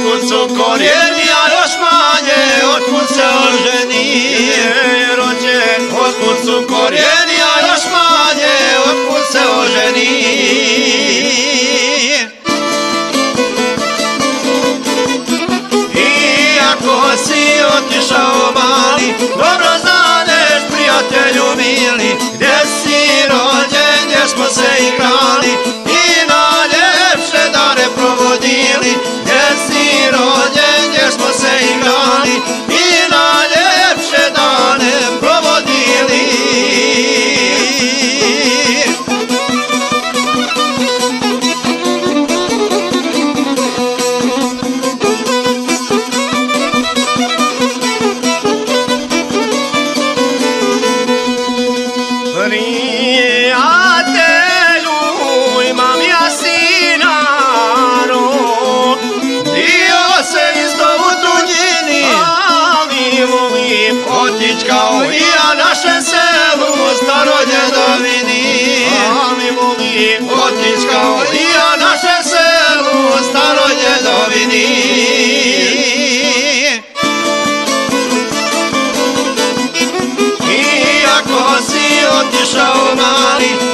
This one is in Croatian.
otkud su korijeni, a još manje otkud se oženi. Rođen, otkud su korijeni, a još manje otkud se oženi. Iako si otišao mali, dobro znadeš prijatelju mili, gdje si rođen, gdje smo se igrali i najljepše dane provodili. Gdje si rođen, gdje smo se igrali i najljepše dane provodili. Prijatelju, imam ja sinaro, dio se isto u tuđini, ali volim otić kao i ja našem selu staroj djedovini. Ali volim otić kao i ja našem selu staroj djedovini. Iako si otišao mali,